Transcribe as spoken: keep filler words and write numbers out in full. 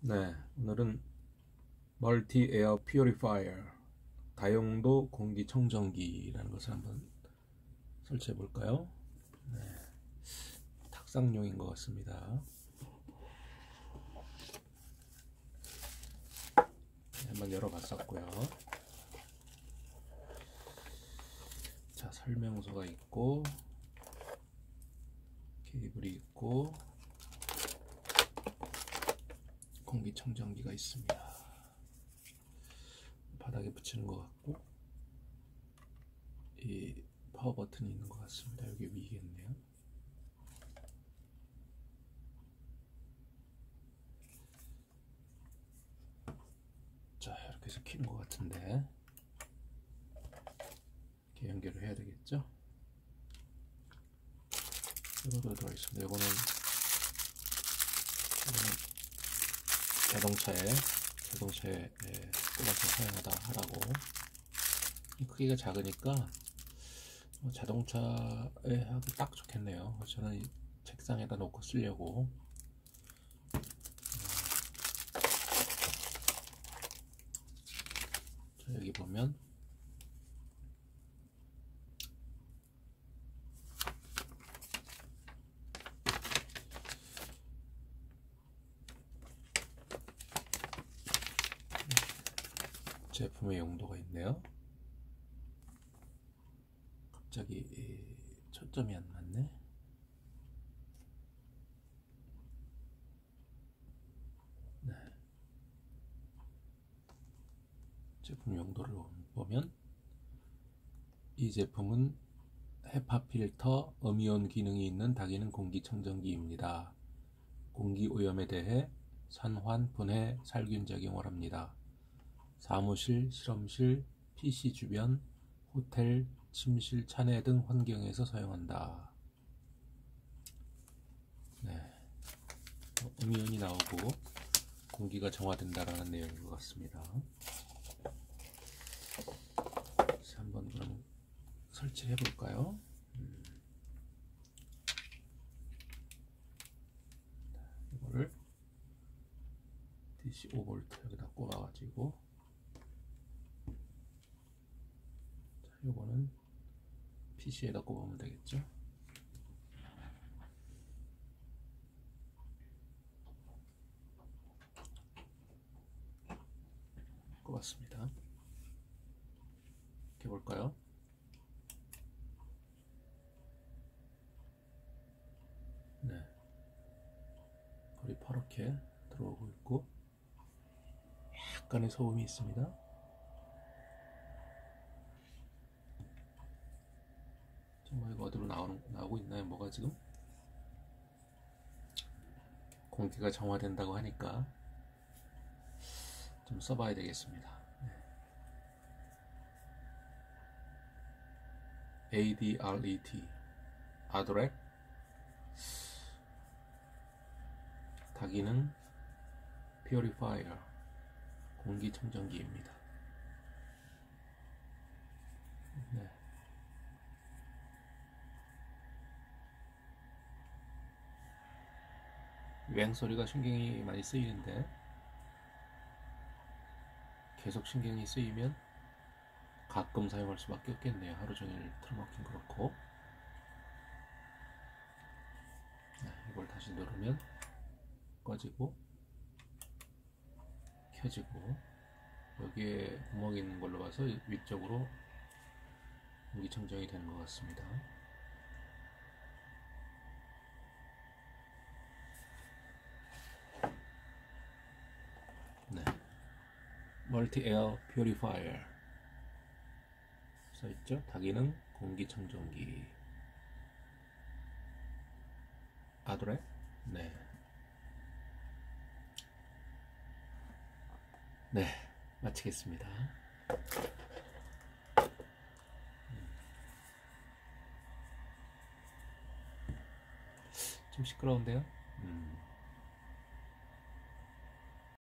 네, 오늘은 멀티 에어 퓨리파이어 다용도 공기청정기라는 것을 한번 설치해 볼까요? 네, 탁상용인 것 같습니다. 네, 한번 열어봤었고요. 자, 설명서가 있고 케이블이 있고 공기청정기가 있습니다. 바닥에 붙이는 것 같고 이 파워 버튼이 있는 것 같습니다. 여기 위겠네요. 자, 이렇게 해서 키는 것 같은데 이렇게 연결을 해야 되겠죠? 이거도 들어가 있습니다. 이거는, 이거는 자동차에 자동차에 꼽아서 사용하다 하라고. 크기가 작으니까 자동차에 하기 딱 좋겠네요. 저는 이 책상에다 놓고 쓰려고. 자, 여기 보면 제품의 용도가 있네요. 갑자기 초점이 안 맞네. 네. 제품 용도를 보면 이 제품은 헤파 필터 음이온 기능이 있는 다기능 공기청정기입니다. 공기 오염에 대해 산환, 분해, 살균 작용을 합니다. 사무실, 실험실, 피씨 주변, 호텔, 침실, 차내 등 환경에서 사용한다. 네. 음이온이 나오고 공기가 정화된다라는 내용인 것 같습니다. 자, 한번 그럼 설치해 볼까요? 음. 이거를 디씨 오 볼트 여기다 꼽아가지고, 이거는 피씨에다 꼽으면 되겠죠? 꼽았습니다. 이렇게 볼까요? 네, 거의 파랗게 들어오고 있고 약간의 소음이 있습니다. 정말 이거 어디로 나오는, 나오고 있나요? 뭐가 지금? 공기가 정화된다고 하니까 좀 써봐야 되겠습니다. 네. 에이디알이티 아드렉 다기능 퓨리파이어 공기청정기입니다. 네. 유행 소리가 신경이 많이 쓰이는데 계속 신경이 쓰이면 가끔 사용할 수밖에 없겠네요. 하루 종일 틀어놓긴 그렇고. 네, 이걸 다시 누르면 꺼지고 켜지고, 여기에 구멍이 있는 걸로 봐서 위쪽으로 공기청정이 되는 것 같습니다. 네, 멀티 에어 퓨리파이어 써있죠? 다기능 공기청정기 아드렉. 네. 네, 마치겠습니다. 좀 시끄러운데요? 음.